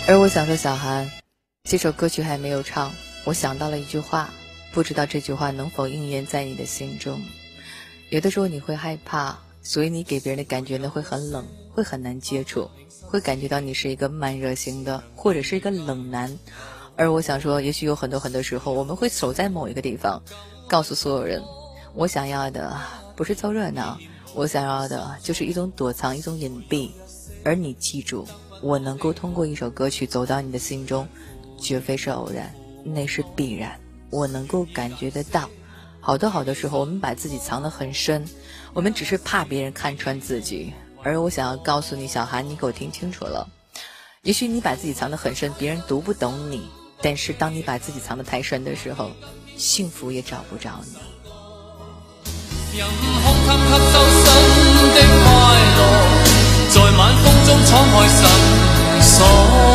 而我想说，小韩，这首歌曲还没有唱，我想到了一句话，不知道这句话能否应验在你的心中。有的时候你会害怕，所以你给别人的感觉呢会很冷，会很难接触，会感觉到你是一个慢热型的，或者是一个冷男。而我想说，也许有很多时候，我们会守在某一个地方，告诉所有人，我想要的不是凑热闹，我想要的就是一种躲藏，一种隐蔽。而你记住，我能够通过一首歌曲走到你的心中，绝非是偶然，那是必然。我能够感觉得到，好多时候我们把自己藏得很深，我们只是怕别人看穿自己。而我想要告诉你，小韩，你给我听清楚了，也许你把自己藏得很深，别人读不懂你，但是当你把自己藏得太深的时候，幸福也找不着你。 任空給吸收新的快樂，在晚風中敞開神鎖。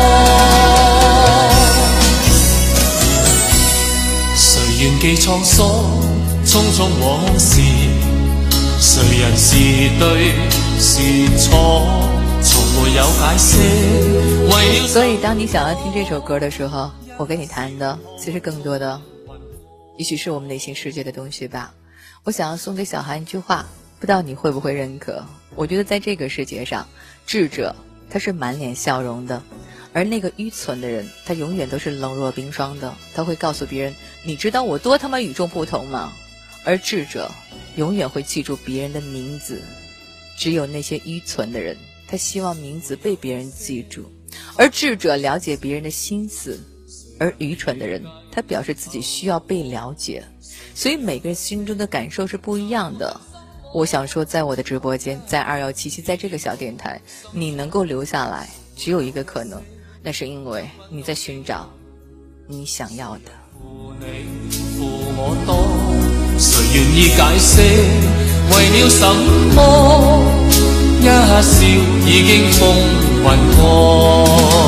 誰願記滄桑，匆匆往事，誰人是對是錯，從沒有解釋。 所以當你想要聽這首歌的時候，我跟你談的其實更多的也許是我們內心世界的東西吧。我想要送給小韓一句話，不知道你會不會認可。我覺得在這個世界上，智者他是滿臉笑容的，而那個愚蠢的人他永遠都是冷若冰霜的，他會告訴別人，你知道我多他媽與眾不同嗎？而智者永遠會記住別人的名字，只有那些愚蠢的人，他希望名字被別人記住，而智者了解別人的心思，而愚蠢的人他表示自己需要被了解。所以每個人心中的感受是不一樣的。我想說，在我的直播間，在2177，在這個小電台，你能夠留下來只有一個可能，那是因為你在尋找你想要的。 負我多，誰願意解釋為了什麼，一笑已經風雲過，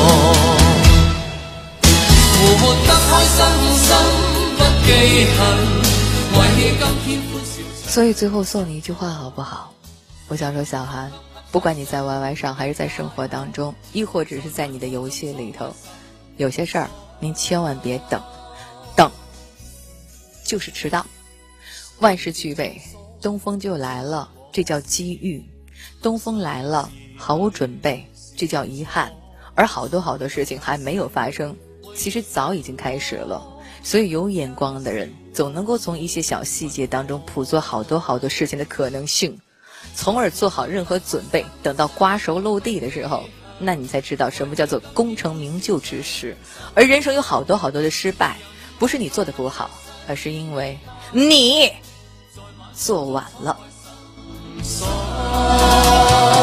活得開心心不記恨，為今天歡笑。 所以最後送你一句話好不好？我想說，小韓，不管你在 YY 上還是在生活當中，亦或者是在你的遊戲裡頭，有些事兒您千萬別等，等就是遲到。萬事俱備，東風就來了，這叫機遇。東風來了，毫無準備，這叫遺憾。而好多事情還沒有發生，其實早已經開始了。所以有眼光的人總能夠從一些小細節當中捕捉好多事情的可能性，從而做好任何準備，等到瓜熟漏地的時候，那你才知道什麼叫做功成名就之時。而人生有好多的失敗，不是你做的不好，而是因為你做晚了。